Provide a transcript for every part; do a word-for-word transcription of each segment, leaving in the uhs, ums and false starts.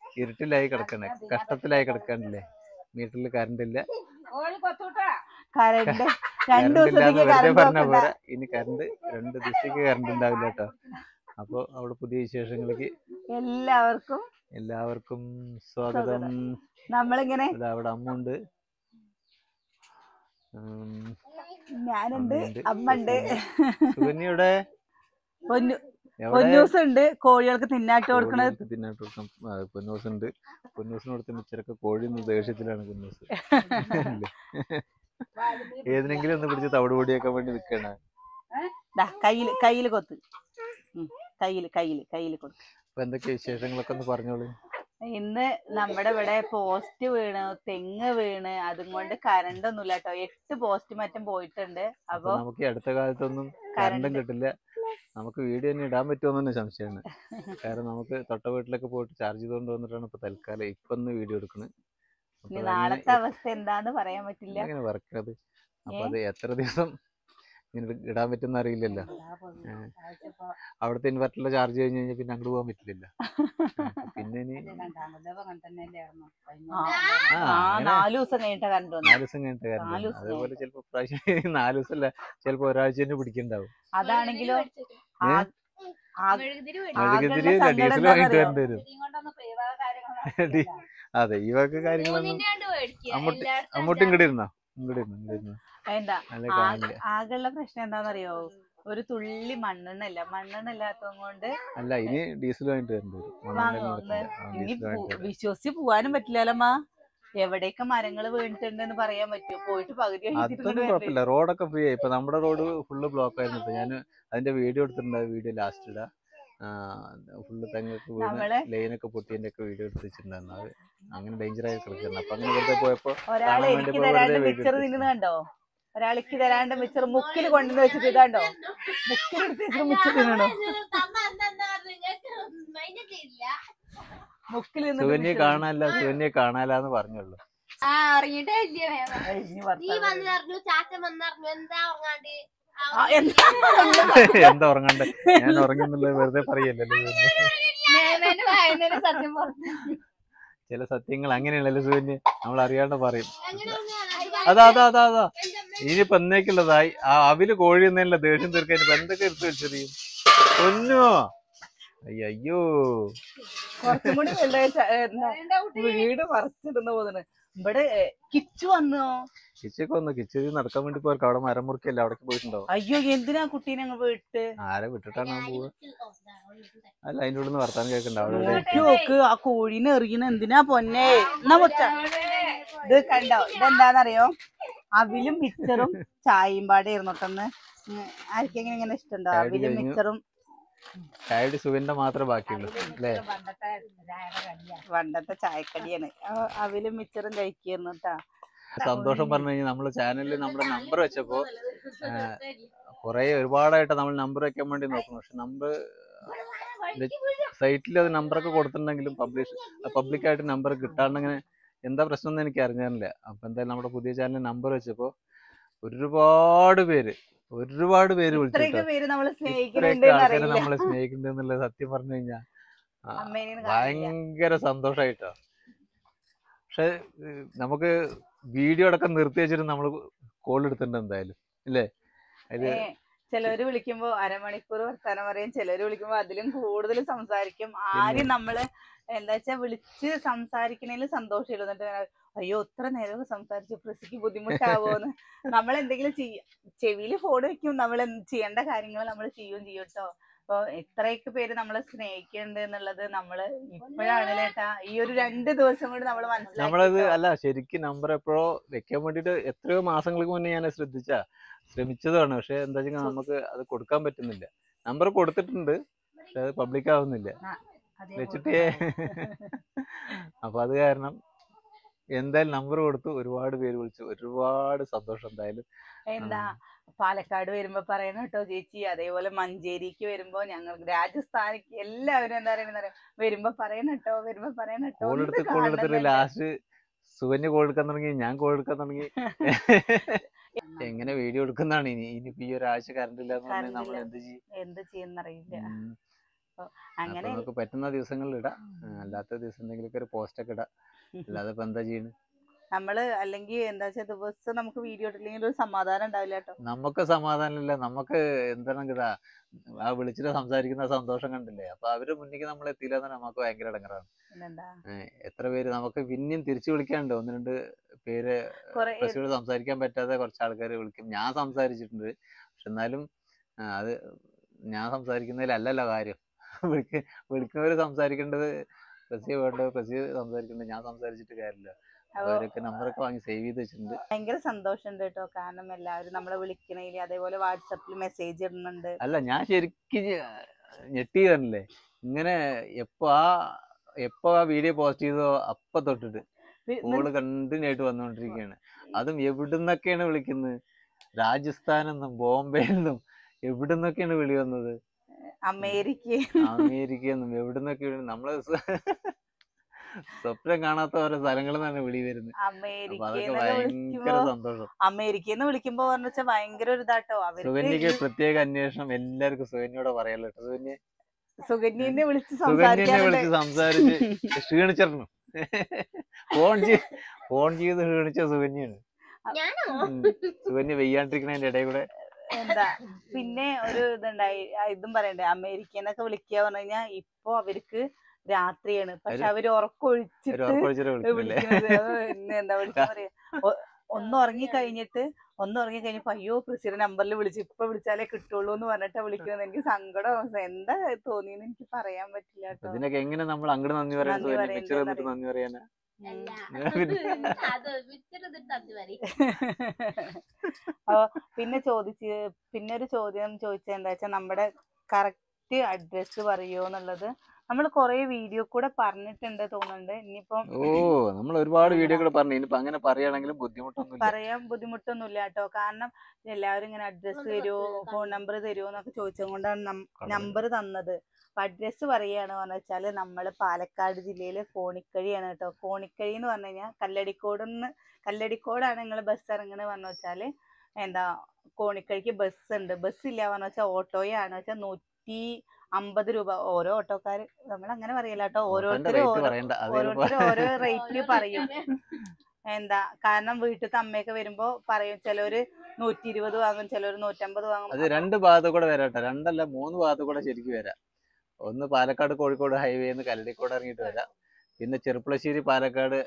ഇരുട്ടിലായി കിടക്കണേ, കഷ്ടത്തിലായി കിടക്കാനില്ലേ. വീട്ടില് കറണ്ട് ഇല്ല, കറണ്ട് കറണ്ട് ഇല്ലാന്ന് വെറുതെ പറഞ്ഞ പോരാ, ഇനി കറണ്ട് രണ്ട് ദിവസത്തേക്ക് കറണ്ട് ഉണ്ടാവില്ല കേട്ടോ. അപ്പൊ അവിടെ പുതിയ വിശേഷങ്ങളിലേക്ക് എല്ലാവർക്കും എല്ലാവർക്കും സ്വാഗതം. നമ്മളിങ്ങനെ അവിടെ അമ്മ ഉണ്ട്, ഞാനുണ്ട്, അമ്മ ഉണ്ട്, സുകന്യയുടെ പൊന്നൂസ് ഉണ്ട്, കോഴികൾക്ക് തിന്നാട്ട് കൊടുക്കണത് തിന്നാട്ട് കൊടുക്കണം. പൊന്നൂസ് ഉണ്ട്, പൊന്നൂസിന് കൊടുത്ത മിച്ചറൊക്കെ കോഴി ദേഷ്യത്തിലാണ് പൊന്നൂസ്. ഏതിനെങ്കിലും ഒന്ന് പിടിച്ച് തവിട് പൊടിയൊക്കെ വേണ്ടി നിൽക്കണ. കയ്യില് കയ്യില് കൊത്ത്, കയ്യില് കയ്യില് കയ്യില് കൊടുക്കും. അപ്പൊ എന്തൊക്കെ വിശേഷങ്ങളൊക്കെ ഒന്ന് പറഞ്ഞോളൂ. ഇന്ന് നമ്മുടെ ഇവിടെ പോസ്റ്റ് വീണ്, തെങ്ങ് വീണ്, അതും കൊണ്ട് കറണ്ട് ഒന്നുമില്ല കേട്ടോ. എട്ട് പോസ്റ്റ് മറ്റും പോയിട്ടുണ്ട്. അപ്പൊ നമുക്ക് അടുത്ത കാലത്തൊന്നും കറണ്ടും കിട്ടില്ല. നമുക്ക് വീഡിയോ തന്നെ ഇടാൻ പറ്റുമോ തന്നെ സംശയമാണ്. കാരണം നമുക്ക് തൊട്ട വീട്ടിലൊക്കെ പോയിട്ട് ചാർജ് ചെയ്തുകൊണ്ട് വന്നിട്ടാണ് ഇപ്പൊ തൽക്കാലം ഇപ്പൊ ഒന്ന് വീഡിയോ എടുക്കുന്നത്. നാളത്തെ അവസ്ഥ എന്താന്ന് പറയാൻ പറ്റില്ല, അങ്ങനെ വറക്കണത്. അപ്പൊ അത് എത്ര ദിവസം ഇടാൻ പറ്റുന്ന അറിയില്ലല്ലോ. അവിടുത്തെ ഇൻവെർട്ടറിലെ ചാർജ് കഴിഞ്ഞ് കഴിഞ്ഞാൽ പിന്നെ അങ്ങോട്ട് പോകാൻ പറ്റില്ലല്ലോ. പിന്നെ നാല് ദിവസം കഴിഞ്ഞിട്ട് കറണ്ട് നാല് ദിവസം കഴിഞ്ഞിട്ട് കറണ്ട്. അതേപോലെ ചിലപ്പോ പ്രാവശ്യം നാല് ദിവസം അല്ല, ചിലപ്പോ ഒരാഴ്ച തന്നെ പിടിക്കണ്ടാവും. അതാണെങ്കിലോ മെഴുകുതിരി ഡീസൽ വാങ്ങിട്ട് വരേണ്ടി വരും. അതെ, ഈ വക കാര്യങ്ങളൊന്നും അമ്മൂട്ടി അമ്മൂട്ടി ഇങ്ങോട്ട് ഇരുന്നോ, ഇങ്ങോട്ട് ഇരുന്നു ഇങ്ങോട്ട് ഇരുന്നു ആകെയുള്ള പ്രശ്നം എന്താണെന്നറിയോ, ഒരു തുള്ളി മണ്ണെണ്ണ ഇല്ല. മണ്ണെണ്ണ ഇല്ലാത്തത് കൊണ്ട് അല്ല, ഇനി ഡീസൽ വാങ്ങിട്ട് വരേണ്ടി വരും. ഇനി വിശ്വസിച്ച് പോവാനും പറ്റില്ലല്ലമ്മ. എവിടെയൊക്കെ മരങ്ങൾ വീണിട്ടുണ്ടെന്ന് പറയാൻ പറ്റുമോ? പോയിട്ട് പകുതി അതൊന്നും കുഴപ്പമില്ല, റോഡൊക്കെ ഫ്രീ ആയി. ഇപ്പൊ നമ്മുടെ റോഡ് ഫുള്ള് ബ്ലോക്ക് ആയിരുന്നു. ഇപ്പൊ ഞാൻ അതിന്റെ വീഡിയോ എടുത്തിട്ടുണ്ട്, വീഡിയോ ലാസ്റ്റ് ഇടാ. ഫുള്ള് തെങ്ങൊക്കെ വീണ് ലൈനൊക്കെ പൊട്ടിയതിന്റെ ഒക്കെ വീഡിയോ എടുത്ത് വെച്ചിട്ടുണ്ടായിരുന്നു. അത് അങ്ങനെ ഡേഞ്ചർ ആയി കിടക്കുന്നു. അപ്പൊ അങ്ങനെ വെറുതെ പോയപ്പോ കണ്ടോ, ഒരാൾക്ക് തരാണ്ട് മിച്ചർ മുക്കിൽ കൊണ്ടുവന്ന് വെച്ചിട്ട് ഇതാണ്ടോ, മുക്കിലെടുത്ത് വെച്ചിട്ട് മിച്ചർ തിന്നണോ. സുകന്യെ കാണാനല്ല, സുകന്യെ കാണാനെന്ന് പറഞ്ഞുള്ളൂ. എന്താ ഉറങ്ങണ്ടേ? ഞാൻ ഉറങ്ങുന്നുള്ളത് വെറുതെ പറയല്ലോ. ചില സത്യങ്ങൾ അങ്ങനെയല്ലല്ലോ സുകന്യ, നമ്മൾ അറിയാണ്ട് പറയും. അതാ അതാ അതാ അതാ ഇനിയിപ്പോ എന്നേക്കുള്ളതായി. ആ അവില് കോഴി എന്നല്ല ദേഷ്യം തീർക്കാൻ ഇപ്പൊ എന്തൊക്കെ എടുത്ത് വെച്ചറിയും. പൊന്നോ, അയ്യോ കുറച്ചും കൂടി വീട് മറച്ചിടുന്ന പോകുന്നത്. ഇവിടെ കിച്ചു വന്നോ? കിച്ചൊക്കെ വന്നു. കിച്ചു നടക്കാൻ വേണ്ടി പോർക്ക്. അവിടെ മരം മുറിക്കല്ലേ, അവിടെ പോയിട്ടുണ്ടോ? അയ്യോ, എന്തിനാ കുട്ടീനെ വിട്ട്? ആരെ വിട്ടിട്ടാണ് പോവുക? അല്ല, അതിൻ്റെ ഉള്ളിൽ നിന്ന് വർത്താനം കേൾക്കണ്ട. നോക്ക്, ആ കോഴീനെ എറിയണ എന്തിനാ പൊന്നെ? എന്നാ മുച്ച ഇത് കണ്ടോ, ഇതെന്താന്നറിയോ, അവിലും മിച്ചറും ചായയും പാടെ ഇരുന്നോട്ടെന്ന്. ആർക്കെങ്കിലും ഇങ്ങനെ ഇഷ്ടമുണ്ടോ അവിലും മിച്ചറും? ചായയുടെ സുഗന്ധ മാത്രമേ ബാക്കിയുള്ളൂ അല്ലേ? പണ്ടത്തെ ചായക്കടിയാണ്. അവിലും മിച്ചറും കഴിക്കുന്നു കേട്ടാ. സന്തോഷം പറഞ്ഞു കഴിഞ്ഞാൽ നമ്മള് ചാനലിൽ നമ്മുടെ നമ്പർ വെച്ചപ്പോ കൊറേ ഒരുപാടായിട്ട് നമ്മൾ നമ്പർ വെക്കാൻ വേണ്ടി നോക്കുന്നു. പക്ഷെ നമ്പർ സൈറ്റിൽ അത് നമ്പറൊക്കെ കൊടുത്തിട്ടുണ്ടെങ്കിലും പബ്ലിഷ് പബ്ലിക്കായിട്ട് നമ്പർ കിട്ടാണ്ടിങ്ങനെ എന്താ പ്രശ്നം എന്ന് എനിക്ക് അറിഞ്ഞാറില്ല. അപ്പൊ എന്തായാലും നമ്മുടെ പുതിയ ചാനലിൽ നമ്പർ വെച്ചപ്പോ ഒരുപാട് പേര് ഒരുപാട് പേര് വിളിച്ചു. ഇത്രയൊക്കെ ആൾക്കാരെ നമ്മളെ സ്നേഹിക്കുന്നുണ്ട് എന്നുള്ളത് സത്യം പറഞ്ഞു കഴിഞ്ഞാൽ ഭയങ്കര സന്തോഷായിട്ടോ. പക്ഷെ നമുക്ക് വീഡിയോ അടക്കം നിർത്തി വെച്ചിട്ട് നമ്മള് കോൾ എടുത്തിട്ടുണ്ട് എന്തായാലും ഇല്ലേ? അതില് ചിലവര് വിളിക്കുമ്പോ അരമണിക്കൂർ വർത്താനം പറയും, ചിലവര് വിളിക്കുമ്പോ അതിലും കൂടുതൽ സംസാരിക്കും. ആരും നമ്മള് എന്താ വെച്ചാ വിളിച്ച് സംസാരിക്കണേലും സന്തോഷമില്ല. എന്നിട്ട് അയ്യോ ഇത്ര നേരം സംസാരിച്ചു, പ്രസിക്ക് ബുദ്ധിമുട്ടാവോന്ന്. നമ്മൾ എന്തെങ്കിലും ചെയ്യ ചെവിയില് ഫോൺ വെക്കും, നമ്മൾ ചെയ്യേണ്ട കാര്യങ്ങൾ നമ്മൾ ചെയ്യും ചെയ്യും കേട്ടോ. അപ്പൊ എത്രയൊക്കെ പേര് നമ്മളെ സ്നേഹിക്കുന്നുണ്ട് എന്നുള്ളത് നമ്മള് ഇപ്പോഴാണ് കേട്ടാ, ഈ ഒരു രണ്ട് ദിവസം കൊണ്ട് നമ്മൾ മനസ്സിലാക്കി. നമ്മളത് അല്ല, ശരിക്കും നമ്പർ എപ്പോഴോ വെക്കാൻ വേണ്ടിട്ട് എത്രയോ മാസങ്ങൾക്ക് മുന്നേ ഞാൻ ശ്രദ്ധിച്ചാ ശ്രമിച്ചതാണ്. പക്ഷെ എന്താ വെച്ചാൽ നമുക്ക് അത് കൊടുക്കാൻ പറ്റുന്നില്ല. നമ്പർ കൊടുത്തിട്ടുണ്ട്, പക്ഷെ അത് പബ്ലിക് ആവുന്നില്ല വെച്ചിട്ടേ. അപ്പൊ അത് കാരണം എന്തായാലും നമ്പർ കൊടുത്തു, ഒരുപാട് പേര് വിളിച്ചു, ഒരുപാട് സന്തോഷം. എന്തായാലും എന്താ പാലക്കാട് വരുമ്പോ പറയണം കേട്ടോ ചേച്ചി. അതേപോലെ മഞ്ചേരിക്ക് വരുമ്പോ, ഞങ്ങൾ രാജസ്ഥാനിക്ക് എല്ലാവരും എന്താ പറയുക വരുമ്പോ പറയണം കേട്ടോ, വരുമ്പോ പറയണം കേട്ടോ. കോൾ എടുത്ത് കോൾ എടുത്തിട്ട് ലാസ്റ്റ് സുകന്യ കോൾ എടുക്കാൻ തുടങ്ങി, ഞാൻ കോൾ എടുക്കാൻ തുടങ്ങി. എങ്ങനെ വീഡിയോ എടുക്കുന്നതാണ് ഇനി ഇനിയിപ്പോ ഈ ഒരാഴ്ച കറണ്ട് ഇല്ലാന്ന് പറഞ്ഞാൽ നമ്മൾ എന്ത് ചെയ്യും? എന്ത് ചെയ്യുന്നറിയില്ല. അപ്പൊ അങ്ങനെ നമുക്ക് പറ്റുന്ന ദിവസങ്ങളിൽ ഇടാം, അല്ലാത്ത ദിവസം എന്തെങ്കിലുമൊക്കെ ഒരു പോസ്റ്റ് ഒക്കെ ഇടാം, അല്ലാതെ ഇപ്പൊ എന്താ ചെയ്യണ്. നമ്മള് അല്ലെങ്കിൽ എന്താ വെച്ചാൽ ദിവസം നമുക്ക് വീഡിയോ ഇട്ടില്ലെങ്കിൽ ഒരു സമാധാനം ഉണ്ടാവില്ല കേട്ടോ. നമുക്ക് സമാധാനമില്ല, നമുക്ക് എന്താണ് ഇതാ ആ വിളിച്ചിട്ട് സംസാരിക്കുന്ന സന്തോഷം കണ്ടില്ലേ, അപ്പൊ അവര് മുന്നിലേക്ക് നമ്മൾ എത്തിയില്ല എന്ന് നമുക്ക് ഭയങ്കര ഇടങ്ങറാണ്. പിന്നെന്താ എത്ര പേര് നമുക്ക് പിന്നെയും തിരിച്ചു വിളിക്കാനുണ്ട്, ഒന്ന് രണ്ട് പേര് കൊറേ പ്രസിയോട് സംസാരിക്കാൻ പറ്റാതെ കുറച്ച് ആൾക്കാർ വിളിക്കും. ഞാൻ സംസാരിച്ചിട്ടുണ്ട്, പക്ഷെ എന്നാലും ആ, അത് ഞാൻ സംസാരിക്കുന്നതിലല്ലല്ലോ കാര്യം. വിളിക്ക വിളിക്കുന്നവര് സംസാരിക്കേണ്ടത്, പ്രസിയെ വേണ്ടത് പ്രസിയെ സംസാരിക്കേണ്ടത്, ഞാൻ സംസാരിച്ചിട്ട് കാര്യമില്ല. അപ്പൊ അവരൊക്കെ നമ്പറൊക്കെ വാങ്ങി സേവ് ചെയ്ത് വെച്ചിട്ടുണ്ട്. ഭയങ്കര സന്തോഷമുണ്ട് കേട്ടോ, കാരണം എല്ലാവരും നമ്മളെ വിളിക്കണേല് അതേപോലെ വാട്സപ്പിൽ മെസ്സേജ് ഇടുന്നുണ്ട്. അല്ല ഞാൻ ശരിക്കും ഞെട്ടി തരണില്ലേ, ഇങ്ങനെ എപ്പോ ആ എപ്പോ ആ വീഡിയോ പോസ്റ്റ് ചെയ്തോ അപ്പൊ തൊട്ടിട്ട് കോള് കണ്ടിന്യൂ ആയിട്ട് വന്നുകൊണ്ടിരിക്കുകയാണ്. അതും എവിടുന്നൊക്കെയാണ് വിളിക്കുന്നത്, രാജസ്ഥാനെന്നും ബോംബെന്നും എവിടുന്നൊക്കെയാണ് വിളി വന്നത്, അമേരിക്ക അമേരിക്കന്നും എവിടുന്നൊക്കെ നമ്മള് സ്വപ്നം കാണാത്ത ഓരോ സ്ഥലങ്ങളിൽ നിന്നാണ് വിളി വരുന്നത്. അപ്പൊ അതൊക്കെ ഭയങ്കര സന്തോഷം. അമേരിക്കന്ന് വിളിക്കുമ്പോ പറഞ്ഞ വെച്ചാൽ ഭയങ്കര ഒരു ഇതാട്ടോ. സുകന്യക്ക് പ്രത്യേക അന്വേഷണം എല്ലാവർക്കും സുകന്യോടെ പറയാലോ. സുകന്യ സുകന്യനെ വിളിച്ച് സുകന്യനെ വിളിച്ച് സംസാരിച്ച് ക്ഷീണിച്ചിരുന്നു. ഫോൺ ചെയ്ത് ഫോൺ ചെയ്ത് ക്ഷീണിച്ച സുകന്യാണ്. സുകന്യ വെയ്യാണ്ടിരിക്കണതിന്റെ ഇടയിൽ കൂടെ എന്താ പിന്നെ ഒരു ഇതുണ്ടായി, ഇതും പറയണ്ടേ, അമേരിക്കന്നൊക്കെ വിളിക്കുക പറഞ്ഞു കഴിഞ്ഞാൽ ഇപ്പൊ അവർക്ക് രാത്രിയാണ്, പക്ഷെ അവര് ഉറക്കൊഴിച്ചിട്ട് വിളിക്കുന്നത്. എന്താ വിളിക്കാൻ പറയാ, ഒന്ന് ഉറങ്ങി കഴിഞ്ഞിട്ട് ഒന്ന് ഉറങ്ങി കഴിഞ്ഞപ്പോ അയ്യോ പ്രസിയുടെ നമ്പറിൽ വിളിച്ചു, ഇപ്പൊ വിളിച്ചാലേ കിട്ടുള്ളൂ എന്ന് പറഞ്ഞിട്ടാ വിളിക്കുന്നത്. എനിക്ക് സങ്കടം, എന്താ തോന്നിയെന്ന് എനിക്ക് പറയാൻ പറ്റില്ല കേട്ടോ. ഇതിനൊക്കെ എങ്ങനെ നമ്മൾ അങ്ങോട്ട് നന്ദി പറയാൻ നന്ദി പറയാനാ. അപ്പൊ പിന്നെ ചോദിച്ച് പിന്നെ ഒരു ചോദ്യം ചോദിച്ചത് എന്താ വെച്ചാൽ നമ്മുടെ കറക്റ്റ് അഡ്രസ് പറയോ എന്നുള്ളത്. നമ്മൾ കൊറേ വീഡിയോ കൂടെ പറഞ്ഞിട്ടുണ്ട് തോന്നുന്നുണ്ട്. ഇനിയിപ്പം ഓ നമ്മൾ ഒരുപാട് വീഡിയോ കൂടെ പറഞ്ഞു, ഇനിയിപ്പോ അങ്ങനെ പറയുകയാണെങ്കിലും ബുദ്ധിമുട്ടൊന്നും പറയാൻ ബുദ്ധിമുട്ടൊന്നുമില്ല കേട്ടോ. കാരണം എല്ലാവരും ഇങ്ങനെ അഡ്രസ് തരുമോ ഫോൺ നമ്പർ തരുമോ എന്നൊക്കെ ചോദിച്ചുകൊണ്ടാണ് നമ്പർ തന്നത്. അപ്പൊ അഡ്രസ്സ് പറയുകയാണ് പറഞ്ഞു വെച്ചാല് നമ്മള് പാലക്കാട് ജില്ലയിലെ കോണിക്കഴിയാണ് കേട്ടോ. കോണിക്കഴി എന്ന് പറഞ്ഞു കഴിഞ്ഞാൽ കല്ലടിക്കോടെന്ന് കല്ലടിക്കോടാണ് നിങ്ങൾ ബസ് ഇറങ്ങുന്നത് പറഞ്ഞു വെച്ചാല് എന്താ കോണിക്കഴിക്ക് ബസ് ഉണ്ട്. ബസ് ഇല്ല പറഞ്ഞു വെച്ചാൽ ഓട്ടോയാണ് വെച്ചാൽ നൂറ്റി അമ്പത് രൂപ ഓരോ ഓട്ടോക്കാര്, നമ്മൾ അങ്ങനെ പറയില്ല കേട്ടോ, ഓരോരുത്തരും ഓരോരുത്തരും ഓരോ റേറ്റില് പറയും. എന്താ കാരണം വീട്ടിലത്തെ അമ്മയൊക്കെ വരുമ്പോ പറയും, ചിലവര് നൂറ്റി ഇരുപത് വാങ്ങും, ചിലവര് നൂറ്റമ്പത് വാങ്ങും. അത് രണ്ട് ഭാഗത്ത് കൂടെ വരാട്ടെ, രണ്ടല്ല മൂന്ന് ഭാഗത്ത് കൂടെ ശരിക്കും വരാം. ഒന്ന് പാലക്കാട് കോഴിക്കോട് ഹൈവേന്ന് കല്ലടിക്കോട് ഇറങ്ങിയിട്ട് വരാം, പിന്നെ ചെറുപ്പളശ്ശേരി പാലക്കാട്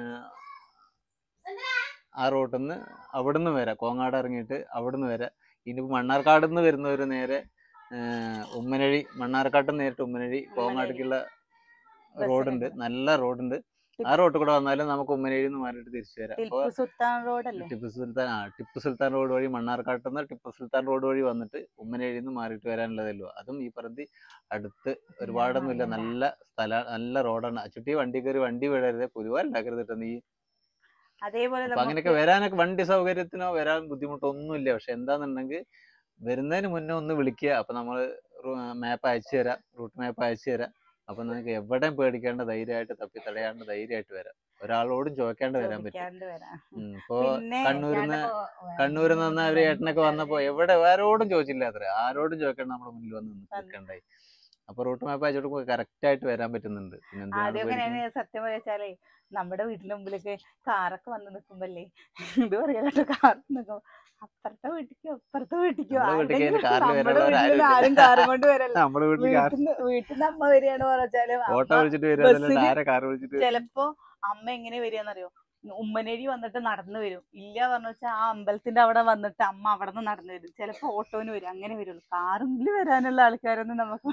ആ റൂട്ടിൽ നിന്ന് അവിടുന്ന് വരാം, കോങ്ങാട് ഇറങ്ങിയിട്ട് അവിടുന്ന് വരാം. ഇനിയിപ്പോ മണ്ണാർക്കാട് നിന്ന് വരുന്നവര് നേരെ ഉമ്മനഴി, മണ്ണാർക്കാട്ട് നേരിട്ട് ഉമ്മനഴി കോങ്ങാടേക്കുള്ള റോഡുണ്ട്, നല്ല റോഡുണ്ട്. ആ റോഡ് കൂടെ വന്നാലും നമുക്ക് ഉമ്മനഴിയിൽ നിന്ന് മാറിയിട്ട് തിരിച്ചു വരാം. ടിപ്പു സുൽത്താൻ റോഡല്ലേ, ടിപ്പു സുൽത്താൻ ആ ടിപ്പു സുൽത്താൻ റോഡ് വഴി മണ്ണാർക്കാട്ട് നിന്ന് ടിപ്പു സുൽത്താൻ റോഡ് വഴി വന്നിട്ട് ഉമ്മനഴിയിൽ നിന്ന് മാറിയിട്ട് വരാനുള്ളതല്ലോ. അതും ഈ പറഞ്ഞ് അടുത്ത് ഒരുപാടൊന്നുമില്ല, നല്ല സ്ഥല നല്ല റോഡാണ്. അച്ചുട്ടി വണ്ടി കയറി വണ്ടി വിടരുത്, പുതുവാൽ ഉണ്ടാക്കരുത് കേട്ടോ നീ. അതേപോലെ അങ്ങനെയൊക്കെ വരാനൊക്കെ വണ്ടി സൗകര്യത്തിനോ വരാൻ ബുദ്ധിമുട്ടൊന്നുമില്ല. പക്ഷെ എന്താന്നുണ്ടെങ്കിൽ വരുന്നതിന് മുന്നേ ഒന്ന് വിളിക്കുക, അപ്പൊ നമ്മള് മാപ്പ് അയച്ചു തരാം, റൂട്ട് മാപ്പ് അയച്ചു തരാം. അപ്പൊ നിങ്ങൾക്ക് എവിടെയും പേടിക്കാണ്ട് ധൈര്യമായിട്ട് തപ്പി തടയാണ്ട് ധൈര്യമായിട്ട് വരാം, ഒരാളോടും ചോദിക്കാണ്ട് വരാൻ പറ്റും. ഇപ്പൊ കണ്ണൂരിന്ന് കണ്ണൂരിൽ നിന്ന് അവര് ഏട്ടനൊക്കെ വന്നപ്പോ എവിടെ ആരോടും ചോദിച്ചില്ല അത്ര, ആരോടും ചോദിക്കാണ്ട് നമ്മുടെ മുന്നിൽ വന്ന് നിൽക്കണ്ടായി. അപ്പൊ റൂട്ട് മാപ്പ് അയച്ചോട്ട് കറക്റ്റ് ആയിട്ട് വരാൻ പറ്റുന്നുണ്ട്. പിന്നെ സത്യം പറയാച്ചാലേ നമ്മുടെ വീട്ടിന്റെ മുമ്പിലൊക്കെ കാറൊക്കെ വന്ന് നിൽക്കുമ്പല്ലേ ഇത് പറയാട്ടോ, കാർ നിൽക്കുമ്പോ അപ്പുറത്തെ വീട്ടിക്കോ അപ്പുറത്തെ വീട്ടിക്കോ ആരും കാറും കൊണ്ട് വരല്ലോ, വീട്ടിൽ നിന്ന് അമ്മ വരികയാണ് പറഞ്ഞാലും ചിലപ്പോ അമ്മ എങ്ങനെ വരികയെന്നറിയോ, ഉമ്മനേരി വന്നിട്ട് നടന്നു വരും. ഇല്ല പറഞ്ഞു വെച്ചാൽ ആ അമ്പലത്തിന്റെ അവിടെ വന്നിട്ട് അമ്മ അവിടെ നിന്ന് നടന്നു വരും. ചിലപ്പോ ഓട്ടോന് വരും, അങ്ങനെ വരുള്ളൂ. കാറിൽ വരാനുള്ള ആൾക്കാരൊന്നും നമുക്ക്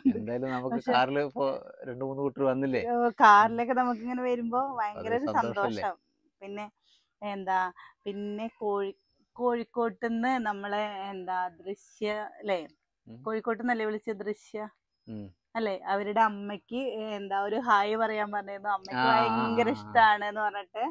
കാറിലൊക്കെ നമുക്ക് ഇങ്ങനെ വരുമ്പോ ഭയങ്കര ഒരു സന്തോഷം. പിന്നെ എന്താ പിന്നെ കോഴി കോഴിക്കോട്ടുനിന്ന് നമ്മളെ എന്താ ദൃശ്യ അല്ലേ, കോഴിക്കോട്ടുനിന്നല്ലേ വിളിച്ച ദൃശ്യ അല്ലെ, അവരുടെ അമ്മയ്ക്ക് എന്താ ഒരു ഹായ് പറയാൻ പറഞ്ഞിരുന്നു. അമ്മയ്ക്ക് ഭയങ്കര ഇഷ്ടാണ് എന്ന് പറഞ്ഞിട്ട്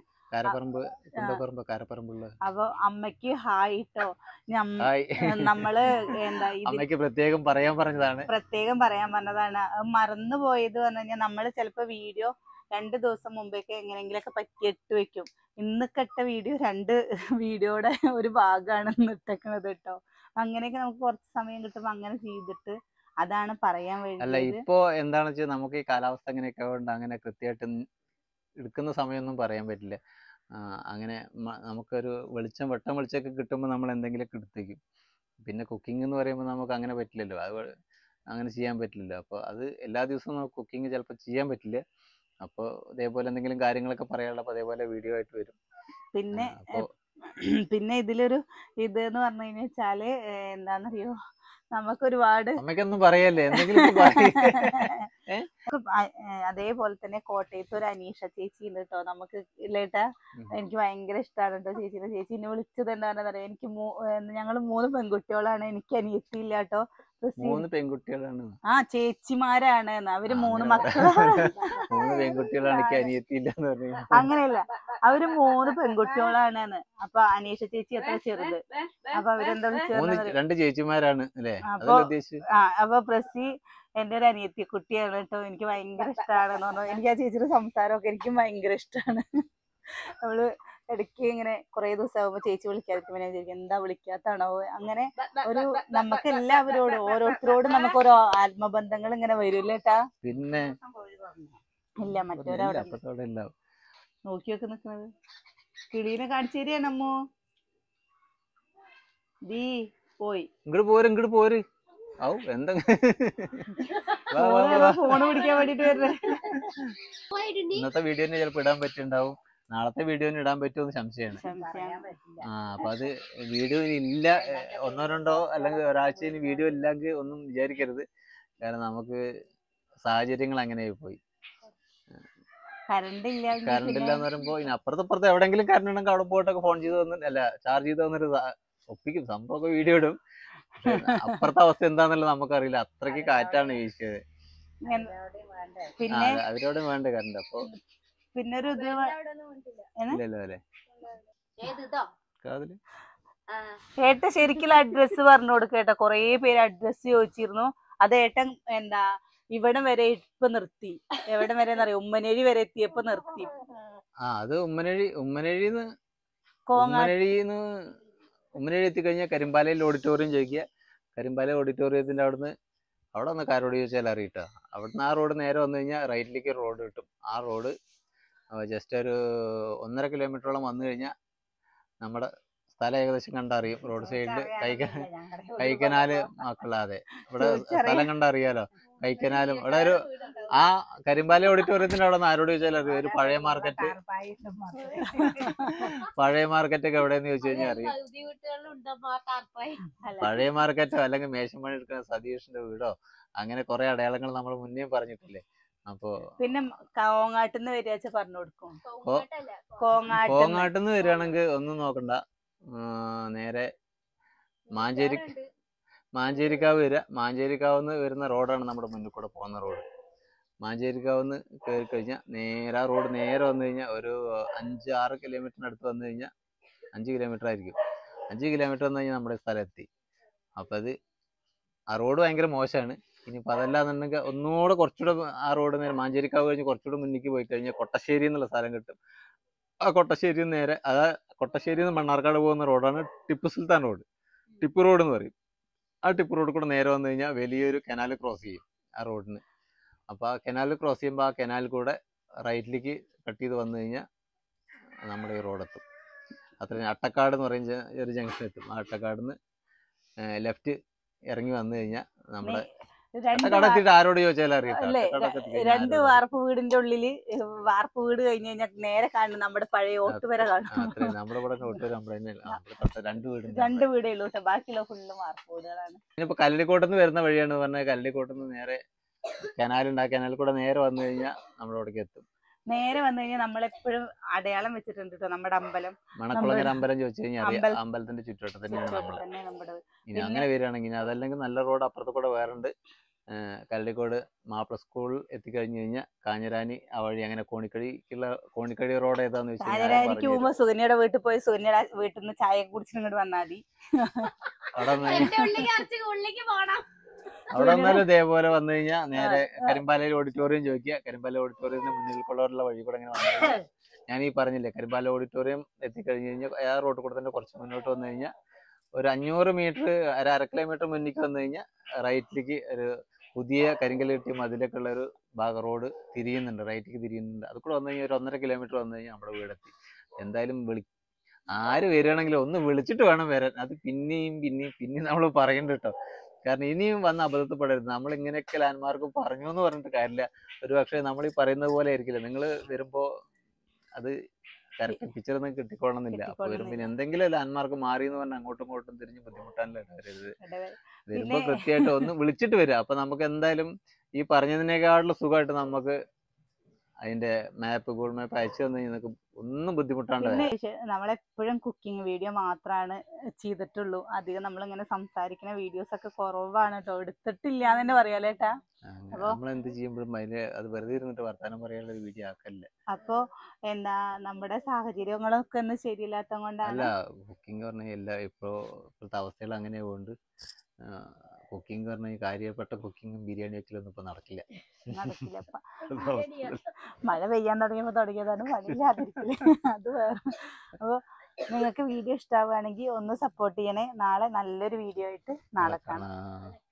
അപ്പൊ അമ്മയ്ക്ക് ഹായ് ഇട്ടോ. നമ്മള് എന്താ അമ്മയ്ക്ക് പ്രത്യേകം പറയാൻ പറഞ്ഞതാണ് പ്രത്യേകം പറയാൻ പറഞ്ഞതാണ് മറന്നു പോയത് പറഞ്ഞു കഴിഞ്ഞാൽ നമ്മള് ചിലപ്പോ വീഡിയോ രണ്ടു ദിവസം മുമ്പേക്ക് എങ്ങനെയെങ്കിലൊക്കെ പറ്റിയിട്ട് വെക്കും. ഇന്നൊക്കെ ഇട്ട വീഡിയോ രണ്ട് വീഡിയോയുടെ ഒരു ഭാഗമാണ് ഇന്ന് ഇട്ടേക്കണത് കേട്ടോ. അങ്ങനെയൊക്കെ നമുക്ക് കുറച്ച് സമയം കിട്ടുമ്പോ അങ്ങനെ ചെയ്തിട്ട് അതാണ് പറയാൻ അല്ല വേണ്ടിയത്. ഇപ്പോ എന്താണെന്ന് വെച്ചാൽ നമുക്ക് ഈ കാലാവസ്ഥ അങ്ങനെയൊക്കെ കൊണ്ട് അങ്ങനെ കൃത്യമായിട്ട് എടുക്കുന്ന സമയമൊന്നും പറയാൻ പറ്റില്ല. ആ, അങ്ങനെ മ- നമുക്കൊരു വെളിച്ചം വെട്ടം വെളിച്ചമൊക്കെ കിട്ടുമ്പോൾ നമ്മൾ എന്തെങ്കിലുമൊക്കെ എടുത്തേക്കും. പിന്നെ കുക്കിംഗ് എന്ന് പറയുമ്പോൾ നമുക്ക് അങ്ങനെ പറ്റില്ലല്ലോ, അത് വ- അങ്ങനെ ചെയ്യാൻ പറ്റില്ലല്ലോ. അപ്പോൾ അത് എല്ലാ ദിവസവും നമുക്ക് കുക്കിംഗ് ചിലപ്പോൾ ചെയ്യാൻ പറ്റില്ല. അപ്പോൾ ഇതേപോലെ എന്തെങ്കിലും കാര്യങ്ങളൊക്കെ പറയാനുള്ളപ്പോൾ അതേപോലെ വീഡിയോ ആയിട്ട് വരും. പിന്നെ അപ്പോൾ പിന്നെ ഇതിലൊരു ഇത് എന്ന് പറഞ്ഞു കഴിഞ്ഞാൽ വെച്ചാല് ഏഹ് എന്താന്നറിയോ, നമുക്ക് ഒരുപാട് അമ്മയ്ക്കൊന്നും പറയല്ലേ, എന്തെങ്കിലും ഒക്കെ പറയ്. ഏ? ആ- ഏഹ് അതേപോലെ തന്നെ കോട്ടയത്ത് ഒരു അനീഷ ചേച്ചി ഉണ്ട് കേട്ടോ, നമുക്ക് ഇല്ലേട്ടാ. ഉം. എനിക്ക് ഭയങ്കര ഇഷ്ടമാണ് കേട്ടോ ചേച്ചീനെ. ചേച്ചി എന്നെ വിളിച്ചത് എന്താണെന്ന് അറിയാം, എനിക്ക് ഞങ്ങൾ മൂന്ന് പെൺകുട്ടികളാണ്, എനിക്ക് അനിയത്തിയില്ല കേട്ടോ. മൂന്ന് പെൺകുട്ടികളാണ്. ആ ചേച്ചിമാരാണ് എന്ന്. അവര് ആ, മൂന്ന് അങ്ങനെ മക്കളാണ്. മൂന്ന് പെൺകുട്ടികളാണ്, എനിക്ക് അനിയത്തിയില്ല എന്ന് പറഞ്ഞു. അങ്ങനെയല്ല, അവര് മൂന്ന് പെൺകുട്ടികളാണെന്ന്. അപ്പൊ അനീഷ ചേച്ചി അത്ര ചെറുത്. അപ്പൊ അവരെന്താ മൂന്ന് വിളിച്ചത്, രണ്ട് ചേച്ചിമാരാണ് അല്ലേ, അപ്പൊ അതല്ല ഉദ്ദേശിച്ചത്. ആ അപ്പൊ പ്രസി എന്റെ ഒരു അനിയത്തി കുട്ടിയാണ് കേട്ടോ, എനിക്ക് ഭയങ്കര ഇഷ്ടമാണെന്ന് പറഞ്ഞു. എനിക്ക് ആ ചേച്ചിയുടെ സംസാരമൊക്കെ എനിക്കും ഭയങ്കര ഇഷ്ടമാണ്. അവള് ഇടയ്ക്ക് ഇങ്ങനെ കുറെ ദിവസം ആകുമ്പോ ചേച്ചി വിളിക്കാതിരിക്കുമ്പോ ഞാൻ വിചാരിക്കും എന്താ വിളിക്കാത്താണോ. അങ്ങനെ ഒരു നമുക്ക് എല്ലാവരോടും ഓരോരുത്തരോടും നമുക്ക് ഓരോ ആത്മബന്ധങ്ങൾ ഇങ്ങനെ വരൂല്ലേട്ടാ. പിന്നെ ഇല്ല മറ്റൊരാവിടെ അപ്പത്തോടെ ഉണ്ടാവും. നോക്കി വെക്ക് നിക്കുന്നത്. കിളീനെ കാണിച്ചു തരികയാണ് അമ്മോ. ദീ പോയി ഇങ്ങോട്ട് പോര്, ഇങ്ങോട്ട് പോര്. ഔ എന്താ ഫോണ് പിടിക്കാൻ വേണ്ടിട്ട് വരുന്നേ. ഇന്നത്തെ വീഡിയോന് ചിലപ്പോ ഇടാൻ പറ്റുണ്ടാവും, നാളത്തെ വീഡിയോന് ഇടാൻ പറ്റുമെന്ന് സംശയമാണ്. ആ അപ്പൊ അത് വീഡിയോ ഇല്ല, ഒന്നോ രണ്ടോ അല്ലെങ്കിൽ ഒരാഴ്ച ഇനി വീഡിയോ ഇല്ലെങ്കിൽ ഒന്നും വിചാരിക്കരുത്. കാരണം നമുക്ക് സാഹചര്യങ്ങൾ അങ്ങനെ ആയി പോയി. കറണ്ട് ഇല്ല കറണ്ട് ഇല്ല എന്ന് പറയുമ്പോ ഇനി അപ്പുറത്ത് അപ്പുറത്ത് എവിടെങ്കിലും കറണ്ട് ഉണ്ടെങ്കിൽ അവിടെ പോയിട്ടൊക്കെ ഫോൺ ചെയ്ത് വന്നിട്ട് അല്ല ചാർജ് ചെയ്ത് വന്നിട്ട് ഒപ്പിക്കും, സംഭവമൊക്കെ വീഡിയോ ഇടും. അപ്പുറത്തെ അവസ്ഥ എന്താന്നുള്ളത് നമുക്കറിയില്ല, അത്രയ്ക്ക് കാറ്റാണ് വീശിയത്. പിന്നെ അവരോടും വേണ്ട കറണ്ട്. അപ്പൊ പിന്നെ ഒരു ഇത് ഇല്ലല്ലോ അല്ലേ കാതില്. ഏട്ടൻ ശരിക്കുള്ള അഡ്രസ്സ് പറഞ്ഞു കൊടുക്കേട്ടോ. കൊറേ പേര് അഡ്രസ്സ് ചോദിച്ചിരുന്നു. അത് ഏട്ടൻ എന്താ ഇവിടം വരെ ഇപ്പൊ നിർത്തി. എവിടം വരെ എന്നറിയോ, ഉമ്മനേഴി വരെ എത്തിയപ്പോ നിർത്തി. ആ അത് ഉമ്മനഴി ഉമ്മനഴിന്ന് കോങ്ങാട് ഉമ്മനഴിന്ന് ഉമ്മനഴി എത്തിക്കഴിഞ്ഞാൽ കരിമ്പാലയിൽ ഓഡിറ്റോറിയം ചോദിക്കുക. കരിമ്പാല ഓഡിറ്റോറിയത്തിന്റെ അവിടുന്ന് അവിടെ ഒന്ന് കാരോട് ചോദിച്ചാൽ അറിയിട്ടോ. അവിടുന്ന് ആ റോഡ് നേരെ വന്നു കഴിഞ്ഞാൽ റൈറ്റിലേക്ക് റോഡ് കിട്ടും. ആ റോഡ് ജസ്റ്റ് ഒരു ഒന്നര കിലോമീറ്ററോളം വന്നു കഴിഞ്ഞാൽ നമ്മുടെ സ്ഥലം ഏകദേശം കണ്ടറിയും. റോഡ് സൈഡില് കൈക കൈക്കനാല് മക്കളാതെ ഇവിടെ സ്ഥലം കണ്ടറിയാലോ. കൈക്കനാലും ഇവിടെ ഒരു ആ കരിമ്പാല ഓഡിറ്റോറിയത്തിന്റെ അവിടെ നിന്ന് ആരോട് ചോദിച്ചാൽ അറിയാം. ഒരു പഴയ മാർക്കറ്റ് പഴയ മാർക്കറ്റ് ഒക്കെ എവിടെയെന്ന് ചോദിച്ചു കഴിഞ്ഞാൽ അറിയാം. പഴയ മാർക്കറ്റോ അല്ലെങ്കിൽ മേശം പണി എടുക്കുന്ന സതീഷിന്റെ വീടോ അങ്ങനെ കുറെ അടയാളങ്ങൾ നമ്മൾ മുന്നേ പറഞ്ഞിട്ടില്ലേ. അപ്പൊ പിന്നെ കോങ്ങാട്ടിന്ന് വരിക പറഞ്ഞു കൊടുക്കും. കോങ്ങാട്ട് കോങ്ങാട്ടിന്ന് വരികയാണെങ്കിൽ ഒന്നും നോക്കണ്ട, നേരെ മാഞ്ചേരി മാഞ്ചേരിക്കാവ് വരിക. മാഞ്ചേരിക്കാവുന്ന് വരുന്ന റോഡാണ് നമ്മുടെ മുന്നിൽ കൂടെ പോകുന്ന റോഡ്. മാഞ്ചേരിക്കാവുന്ന് കയറി കഴിഞ്ഞാൽ നേരെ ആ റോഡ് നേരെ വന്നു കഴിഞ്ഞാൽ ഒരു അഞ്ച് ആറ് കിലോമീറ്ററിനടുത്ത് വന്നു കഴിഞ്ഞാൽ അഞ്ച് കിലോമീറ്റർ ആയിരിക്കും. അഞ്ച് കിലോമീറ്റർ വന്നു കഴിഞ്ഞാൽ നമ്മുടെ സ്ഥലമെത്തി. അപ്പം അത് ആ റോഡ് ഭയങ്കര മോശമാണ്. ഇനിയിപ്പോൾ അതല്ലാന്നുണ്ടെങ്കിൽ ഒന്നുകൂടെ കുറച്ചുകൂടെ ആ റോഡ് നേരെ മാഞ്ചേരിക്കാവ് കഴിഞ്ഞ് കുറച്ചുകൂടെ മുന്നിലേക്ക് പോയി കഴിഞ്ഞാൽ കൊട്ടശ്ശേരി എന്നുള്ള സ്ഥലം കിട്ടും. ആ കൊട്ടശ്ശേരി നേരെ അതാ കൊട്ടശ്ശേരി നിന്ന് മണ്ണാർക്കാട് പോകുന്ന റോഡാണ് ടിപ്പു സുൽത്താൻ റോഡ്, ടിപ്പു റോഡ് എന്ന് പറയും. ആ ടിപ്പു റോഡ് കൂടെ നേരെ വന്നു കഴിഞ്ഞാൽ വലിയൊരു കനാൽ ക്രോസ് ചെയ്യും ആ റോഡിന്. അപ്പോൾ ആ കനാൽ ക്രോസ് ചെയ്യുമ്പോൾ ആ കനാലിൽ കൂടെ റൈറ്റിലേക്ക് കട്ട് ചെയ്ത് വന്നു കഴിഞ്ഞാൽ നമ്മുടെ ഈ റോഡെത്തും. അത്ര അട്ടക്കാട് എന്ന് പറയുന്ന ഒരു ജംഗ്ഷൻ എത്തും. ആ അട്ടക്കാട് നിന്ന് ലെഫ്റ്റ് ഇറങ്ങി വന്നു കഴിഞ്ഞാൽ നമ്മുടെ അട്ടക്കാടെത്തിയിട്ട് ആരോട് ചോദിച്ചാലും അറിയാം. രണ്ട് വാർപ്പ് വീടിന്റെ ഉള്ളില് വാർപ്പ് വീട് കഴിഞ്ഞ് കഴിഞ്ഞാൽ നേരെ കാണും നമ്മുടെ പഴയ ഓട്ടുവര കാണും. നമ്മുടെ ഇവിടെ ഓട്ടുവര രണ്ട് വീട് രണ്ട് വീടേ ഉള്ളൂ. ബാക്കിയുള്ള ഫുള്ള് വാർപ്പ് വീടുകളാണ്. ഇനിയിപ്പോ കല്ലിക്കോട്ടുന്ന് വരുന്ന വഴിയാണ് പറഞ്ഞത്. കല്ലിക്കോട്ടുന്ന് നേരെ കനാലുണ്ട്. ആ കനാലിൽ കൂടെ നേരെ വന്നു കഴിഞ്ഞാൽ നമ്മുടെ അവിടേക്ക് എത്തും. നേരെ വന്നു കഴിഞ്ഞാൽ നമ്മളെപ്പോഴും അടയാളം വെച്ചിട്ടുണ്ട് കേട്ടോ നമ്മുടെ അമ്പലം. മണക്കുളങ്ങര അമ്പലം ചോദിച്ചു കഴിഞ്ഞാൽ അറിയാം. അമ്പലത്തിന്റെ ചുറ്റുവട്ടം തന്നെയാണ് നമ്മള്. ഇനി അങ്ങനെ വരികയാണെങ്കിൽ അതല്ലെങ്കിൽ നല്ല റോഡ് അപ്പുറത്ത് കൂടെ വേറുണ്ട്. കല്ലിക്കോട് മാപ്പിള സ്കൂൾ എത്തിക്കഴിഞ്ഞു കഴിഞ്ഞാൽ കാഞ്ഞിരാനി ആ വഴി അങ്ങനെ കോണിക്കടിക്കുള്ള കോണിക്കടി റോഡ് ഏതാന്ന് വെച്ചാൽ കാഞ്ഞിരാനിക്ക് പോകുമ്പോ സുകന്യയുടെ വീട്ടിൽ പോയി സുകന്യയുടെ വീട്ടിൽ നിന്ന് ചായ കുടിച്ചിട്ട് ഇങ്ങോട്ട് വന്നാൽ മതി. അവിടെ വന്നാലും ഇതേപോലെ വന്നു കഴിഞ്ഞാൽ നേരെ കരിമ്പാലയിൽ ഓഡിറ്റോറിയം ചോദിക്കുക. കരിമ്പാല ഓഡിറ്റോറിയത്തിന് മുന്നിൽ വഴി കൂടെ ഇങ്ങനെ വന്നു കഴിഞ്ഞാൽ ഞാൻ ഈ പറഞ്ഞില്ലേ കരിമ്പാല ഓഡിറ്റോറിയം എത്തിക്കഴിഞ്ഞ് കഴിഞ്ഞാൽ ആ റോഡ് കൂടെ തന്നെ കുറച്ച് മുന്നോട്ട് വന്നു കഴിഞ്ഞാൽ ഒരു അഞ്ഞൂറ് മീറ്റർ അര അര കിലോമീറ്റർ മുന്നിലേക്ക് വന്നു കഴിഞ്ഞാൽ റൈറ്റിലേക്ക് ഒരു പുതിയ കരിങ്കല്ല് കെട്ടിയ മതിലൊക്കെ ഉള്ള ഒരു ഭാഗ റോഡ് തിരിയുന്നുണ്ട്, റൈറ്റിലേക്ക് തിരിയുന്നുണ്ട്. അത് കൂടെ വന്നു കഴിഞ്ഞാൽ ഒരു ഒന്നര കിലോമീറ്റർ വന്നു കഴിഞ്ഞാൽ നമ്മുടെ വീടെത്തി. എന്തായാലും വിളി ആര് വരികയാണെങ്കിലും ഒന്ന് വിളിച്ചിട്ട് വേണം വരാൻ. അത് പിന്നെയും പിന്നെയും പിന്നെയും നമ്മൾ പറയണ്ട കേട്ടോ. കാരണം ഇനിയും വന്ന് അബദ്ധപ്പെടരുത്. നമ്മൾ ഇങ്ങനെയൊക്കെ ലാൻഡ്മാർക്ക് പറഞ്ഞു എന്ന് പറഞ്ഞിട്ട് കാര്യമില്ല. ഒരു പക്ഷേ നമ്മൾ ഈ പറയുന്നത് പോലെ ആയിരിക്കില്ല, നിങ്ങൾ വരുമ്പോൾ അത് കറക്റ്റ് പിക്ചർ ഒന്നും കിട്ടിക്കൊള്ളണമെന്നില്ല. അപ്പൊ വരുമ്പോ എന്തെങ്കിലും ലാൻഡ്മാർക്ക് മാറി എന്ന് പറഞ്ഞാൽ അങ്ങോട്ടും ഇങ്ങോട്ടും തിരിഞ്ഞ് ബുദ്ധിമുട്ടാനല്ലേ വരരുത്. വരുമ്പോ കൃത്യമായിട്ട് ഒന്ന് വിളിച്ചിട്ട് വരിക. അപ്പൊ നമുക്ക് എന്തായാലും ഈ പറഞ്ഞതിനേക്കാളും സുഖമായിട്ട് നമുക്ക് അതിന്റെ മാപ്പ് ഗൂഗിൾ മാപ്പ് അയച്ചു തന്നു കഴിഞ്ഞാൽ ഒന്നും ബുദ്ധിമുട്ടാണ്ട്. നമ്മളെപ്പോഴും കുക്കിംഗ് വീഡിയോ മാത്രമാണ് ചെയ്തിട്ടുള്ളൂ. അധികം നമ്മളിങ്ങനെ സംസാരിക്കുന്ന വീഡിയോസ് ഒക്കെ കുറവാണ് കേട്ടോ, എടുത്തിട്ടില്ല എന്ന് തന്നെ പറയാലേട്ടാ. നമ്മൾ എന്ത് ചെയ്യുമ്പോഴും അതിന് അത് വെറുതെ ഇരുന്നിട്ട് വർത്താനം പറയാനുള്ള ഒരു വീഡിയോ ആക്കല്ലേ. അപ്പൊ എന്താ നമ്മുടെ സാഹചര്യങ്ങളൊക്കെ ഒന്നും ശരിയില്ലാത്ത കൊണ്ടാണ്. അല്ല, കുക്കിംഗ് പറഞ്ഞ എല്ലാ ഇപ്പോ ഇപ്പോഴത്തെ അവസ്ഥകൾ അങ്ങനെ പോകുന്നുണ്ട്. കുക്കിംഗ് പറഞ്ഞ കാര്യപ്പെട്ട കുക്കിങ്ങും ബിരിയാണി വെക്കലൊന്നും ഇപ്പൊ നടക്കില്ല. നടക്കില്ല. മഴ പെയ്യാൻ തുടങ്ങിയപ്പോ തുടങ്ങിയതാണ്, മഴയില്ലാതിരിക്കില്ല. അത് വേറെ. അപ്പൊ നിങ്ങൾക്ക് വീഡിയോ ഇഷ്ടമാവുകയാണെങ്കിൽ ഒന്ന് സപ്പോർട്ട് ചെയ്യണേ. നാളെ നല്ലൊരു വീഡിയോ ആയിട്ട് നാളെ കാണാം.